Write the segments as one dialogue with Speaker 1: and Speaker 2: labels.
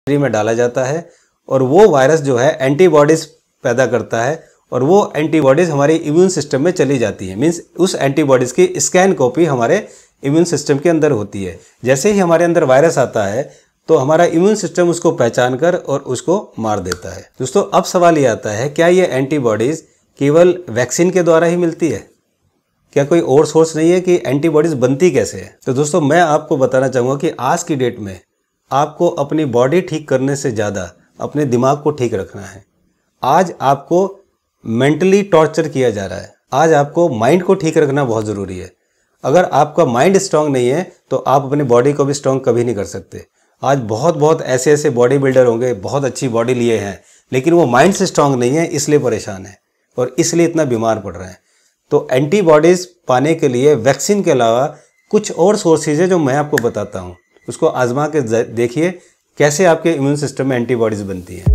Speaker 1: में डाला जाता है और वो वायरस जो है एंटीबॉडीज़ पैदा करता है और वो एंटीबॉडीज़ हमारे इम्यून सिस्टम में चली जाती है। मीन्स उस एंटीबॉडीज़ की स्कैन कॉपी हमारे इम्यून सिस्टम के अंदर होती है। जैसे ही हमारे अंदर वायरस आता है तो हमारा इम्यून सिस्टम उसको पहचान कर और उसको मार देता है। दोस्तों, अब सवाल ये आता है, क्या ये एंटीबॉडीज़ केवल वैक्सीन के द्वारा ही मिलती है? क्या कोई और सोर्स नहीं है कि एंटीबॉडीज़ बनती कैसे है? तो दोस्तों, मैं आपको बताना चाहूँगा कि आज की डेट में आपको अपनी बॉडी ठीक करने से ज़्यादा अपने दिमाग को ठीक रखना है। आज आपको मेंटली टॉर्चर किया जा रहा है। आज आपको माइंड को ठीक रखना बहुत ज़रूरी है। अगर आपका माइंड स्ट्रांग नहीं है तो आप अपनी बॉडी को भी स्ट्रांग कभी नहीं कर सकते। आज बहुत ऐसे बॉडी बिल्डर होंगे, बहुत अच्छी बॉडी लिए हैं, लेकिन वो माइंड से स्ट्रांग नहीं है, इसलिए परेशान है और इसलिए इतना बीमार पड़ रहे हैं। तो एंटीबॉडीज़ पाने के लिए वैक्सीन के अलावा कुछ और सोर्सेज है जो मैं आपको बताता हूँ। उसको आजमा के देखिए कैसे आपके इम्यून सिस्टम में एंटीबॉडीज़ बनती हैं।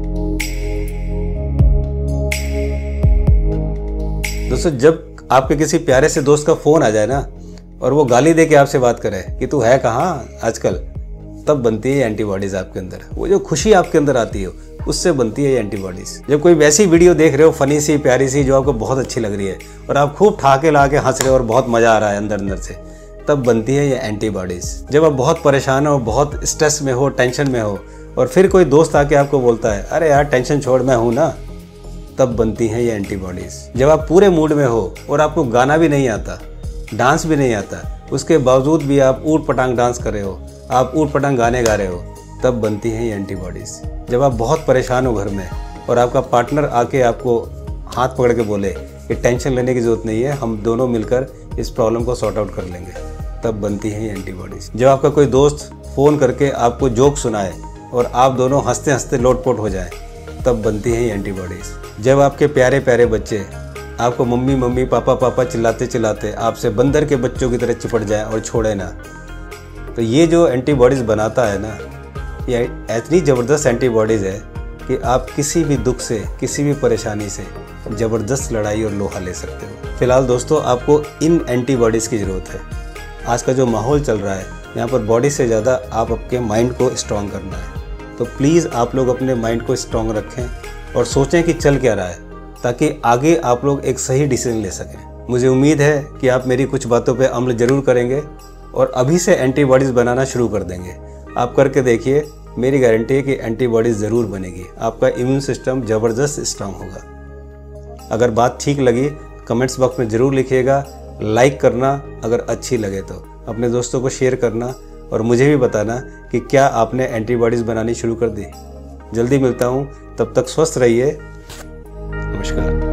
Speaker 1: दोस्तों, जब आपके किसी प्यारे से दोस्त का फ़ोन आ जाए ना और वो गाली दे के आपसे बात करे कि तू है कहाँ आजकल, तब बनती है एंटीबॉडीज़ आपके अंदर। वो जो खुशी आपके अंदर आती है उससे बनती है एंटीबॉडीज़। जब कोई वैसी वीडियो देख रहे हो फनी सी, प्यारी सी, जो आपको बहुत अच्छी लग रही है और आप खूब ठाके ला के हंस रहे हो और बहुत मज़ा आ रहा है अंदर से, तब बनती है ये एंटीबॉडीज़। जब आप बहुत परेशान हो, बहुत स्ट्रेस में हो, टेंशन में हो और फिर कोई दोस्त आके आपको बोलता है अरे यार टेंशन छोड़, मैं हूँ ना, तब बनती हैं ये एंटीबॉडीज़। जब आप पूरे मूड में हो और आपको गाना भी नहीं आता, डांस भी नहीं आता, उसके बावजूद भी आप ऊट पटांग डांस कर रहे हो, आप ऊट पटांग गाने गा रहे हो, तब बनती हैं ये एंटीबॉडीज़। जब आप बहुत परेशान हो घर में और आपका पार्टनर आके आपको हाथ पकड़ के बोले कि टेंशन लेने की ज़रूरत नहीं है, हम दोनों मिलकर इस प्रॉब्लम को सॉर्ट आउट कर लेंगे, तब बनती हैं ये एंटीबॉडीज़। जब आपका कोई दोस्त फ़ोन करके आपको जोक सुनाए और आप दोनों हंसते हंसते लोटपोट हो जाएं, तब बनती हैं ये एंटीबॉडीज़। जब आपके प्यारे प्यारे बच्चे आपको मम्मी मम्मी पापा पापा चिल्लाते चिल्लाते आपसे बंदर के बच्चों की तरह चिपट जाए और छोड़े ना, तो ये जो एंटीबॉडीज़ बनाता है ना, ये इतनी ज़बरदस्त एंटीबॉडीज़ है कि आप किसी भी दुख से, किसी भी परेशानी से ज़बरदस्त लड़ाई और लोहा ले सकते हो। फिलहाल दोस्तों, आपको इन एंटीबॉडीज़ की ज़रूरत है। आज का जो माहौल चल रहा है, यहाँ पर बॉडी से ज़्यादा आप आपके माइंड को स्ट्रॉन्ग करना है। तो प्लीज़ आप लोग अपने माइंड को स्ट्रॉन्ग रखें और सोचें कि चल क्या रहा है, ताकि आगे आप लोग एक सही डिसीजन ले सकें। मुझे उम्मीद है कि आप मेरी कुछ बातों पे अमल ज़रूर करेंगे और अभी से एंटीबॉडीज़ बनाना शुरू कर देंगे। आप करके देखिए, मेरी गारंटी है कि एंटीबॉडीज़ ज़रूर बनेगी। आपका इम्यून सिस्टम ज़बरदस्त स्ट्रांग होगा। अगर बात ठीक लगी कमेंट्स बॉक्स में ज़रूर लिखिएगा, लाइक करना, अगर अच्छी लगे तो अपने दोस्तों को शेयर करना और मुझे भी बताना कि क्या आपने एंटीबॉडीज़ बनानी शुरू कर दी। जल्दी मिलता हूँ, तब तक स्वस्थ रहिए। नमस्कार।